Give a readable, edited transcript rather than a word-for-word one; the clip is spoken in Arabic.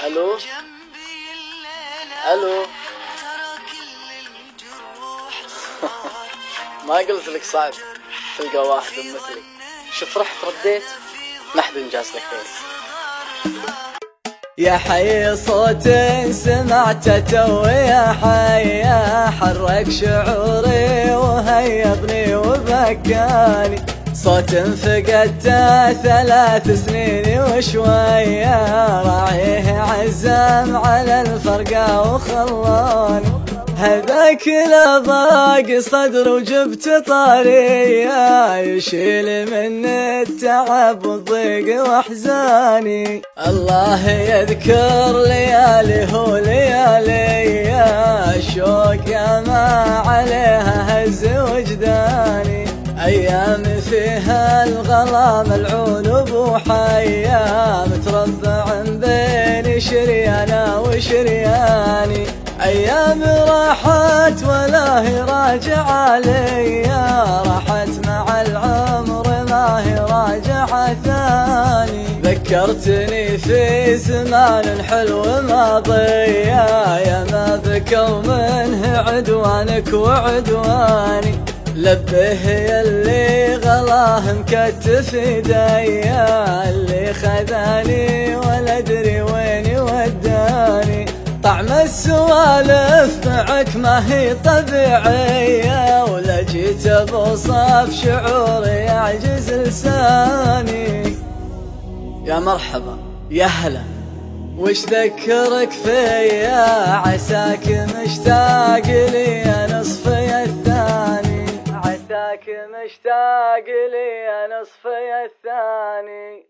الو الو. ما قلت لك صعب تلقى واحد مثلي. شوف رحت رديت ما حد انجاز لك غيري. يا حي صوت سمعته توي، يا حي حرك شعوري وهيضني وبكاني. صوت فقدته 3 سنين وشوية، راعيه عزم على الفرقة وخلاني. هذاك لضاق صدر وجبت طارية، يشيل مني التعب والضيق واحزاني. الله يذكر ليالي هو ليالي، الشوق يا ما عليها هز وجداني. أيام فيها الغلا ملعون بوحيا، متربع بين شريانا وشرياني. أيام راحت ولا هي راجعة ليا، راحت مع العمر ما هي راجعة ثاني. ذكرتني في زمان حلو ماضيا، يا ما ذكر منه عدوانك وعدواني. لبه يلي غلاه مكتف ايديا، اللي خذاني ولا ادري وين وداني. طعم السوالف معك ما هي طبيعية، ولا جيت بوصف شعوري يعجز لساني. يا مرحبا يا هلا، وش ذكرك فيا؟ عساك مشتاق لي نصفي الثاني، عساك مشتاق لي نصفي الثاني.